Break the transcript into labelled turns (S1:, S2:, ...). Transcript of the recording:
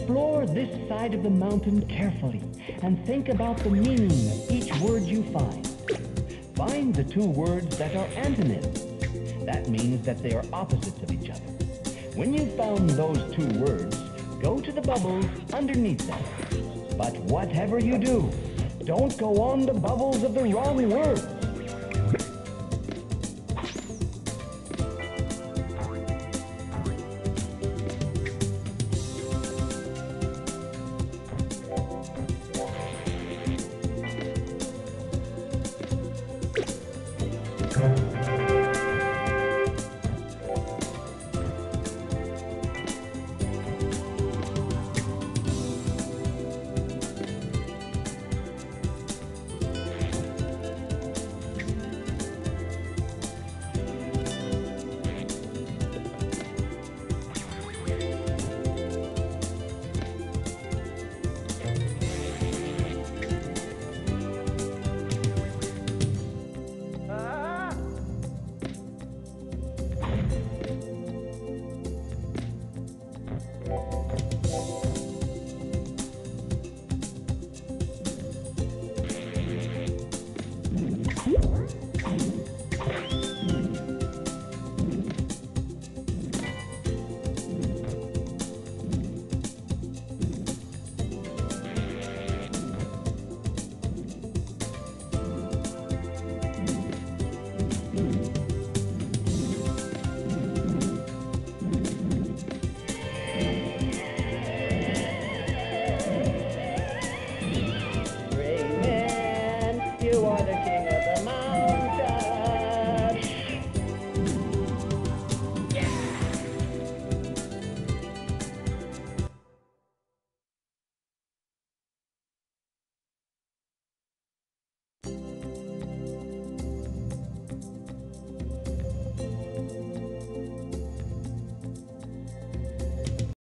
S1: Explore this side of the mountain carefully and think about the meaning of each word you find. Find the two words that are antonyms. That means that they are opposites of each other. When you've found those two words, go to the bubbles underneath them. But whatever you do, don't go on the bubbles of the wrong words.